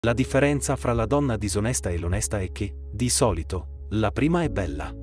La differenza fra la donna disonesta e l'onesta è che, di solito, la prima è bella.